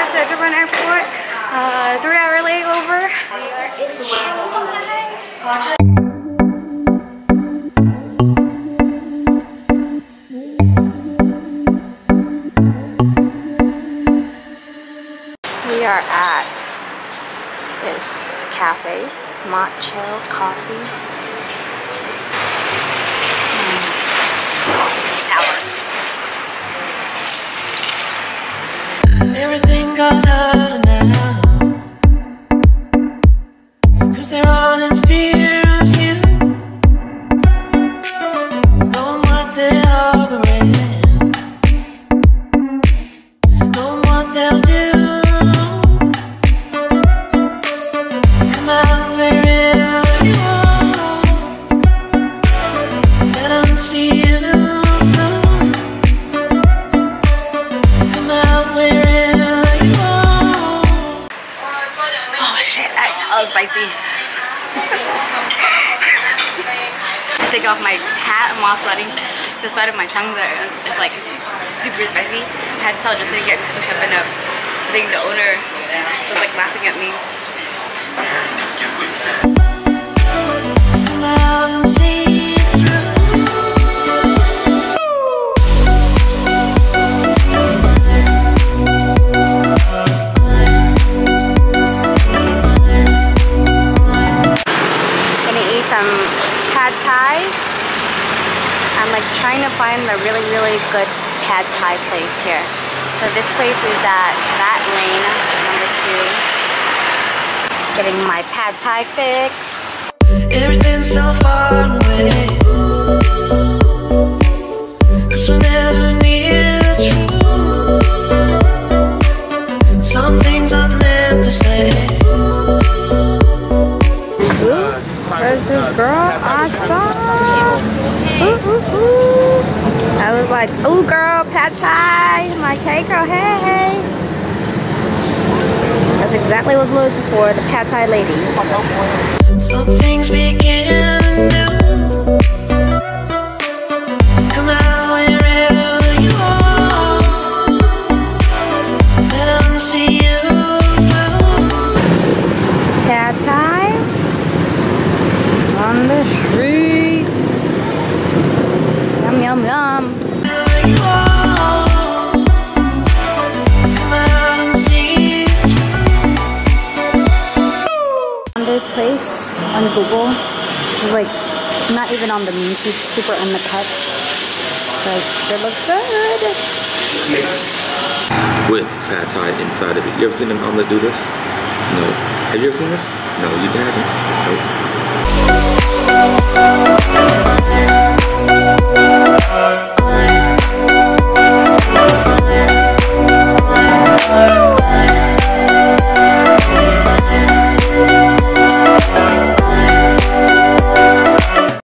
left at Durban Airport. 3-hour layover. We are in Chiang Mai. We are at this cafe, Mocktail Coffee. Sour. Everything got harder now, 'cause they're all in fear of you, knowing what they're harboring, knowing what they'll do. Come out wherever you are, let them see you. Spicy. I take off my hat, I'm all sweating. The side of my tongue is like super spicy. I had to tell Justin to get me some 7-Up. I think the owner was like laughing at me. Some pad thai. I'm like trying to find the really good pad thai place here. So this place is at that lane, number 2. Getting my pad thai fix. Everything's so far away, 'cause we never near the truth. Some things are meant to stay. Where's this girl? I saw. Ooh, ooh, ooh. I was like, ooh girl, pad thai. I'm like, hey girl, hey. That's exactly what I was looking for, the pad thai lady. Some things begin new. Come out wherever you are, let them see you blue. Pad thai on the street. Yum, yum, yum. On this place on Google, it's like not even on the menu, it's super undercut. But it looks good. With pad thai inside of it. You ever seen them omelet do this? No. Have you ever seen this? No, you haven't? Nope.